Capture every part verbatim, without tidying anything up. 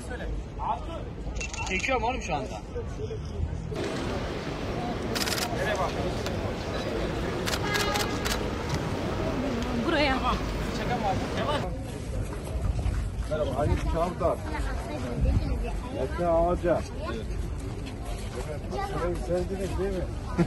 Çekiyorum oğlum şu anda. Buraya. Merhaba, Ali Çavdar. Mete Ağaca. Şurayı sevdiniz değil mi?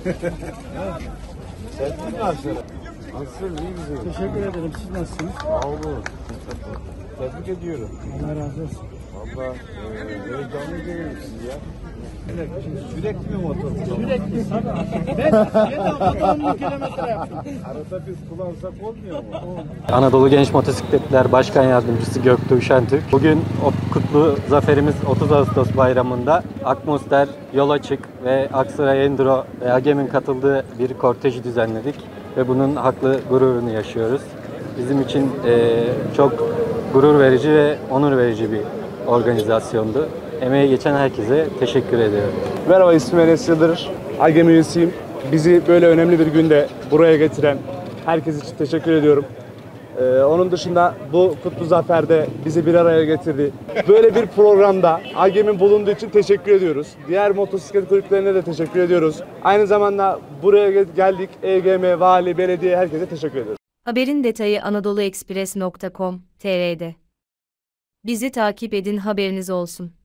Sevdiniz mi aşırı? Nasılsın, iyi misin? Teşekkür ederim. Siz nasılsınız? Sağ olun. Tebrik ediyorum. Allah razı olsun. Valla e, heyecanlı görüyorum sizi ya. Sürekli mi motor? Sürekli tabii. Ben yedi haftada on bin kilometre yaptım. Arada biz kullansak olmuyor mu? Anadolu Genç Motosikletler Başkan Yardımcısı Göktuğ Şentürk. Bugün o kutlu zaferimiz otuz Ağustos bayramında Akmonster, Yol Açık ve Aksaray Enduro ve AGEM'in katıldığı bir korteji düzenledik ve bunun haklı gururunu yaşıyoruz. Bizim için e, çok gurur verici ve onur verici bir organizasyondu. Emeği geçen herkese teşekkür ediyorum. Merhaba, ismim Enes Yıldırır. AGEM üyesiyim. Bizi böyle önemli bir günde buraya getiren herkes için teşekkür ediyorum. Ee, onun dışında bu kutlu zaferde bizi bir araya getirdi. Böyle bir programda AGEM'in bulunduğu için teşekkür ediyoruz. Diğer motosiklet kulüplerine de teşekkür ediyoruz. Aynı zamanda buraya geldik. E G M, vali, belediye, herkese teşekkür ediyoruz. Haberin detayı anadoluexpress nokta com nokta tr'de. Bizi takip edin, haberiniz olsun.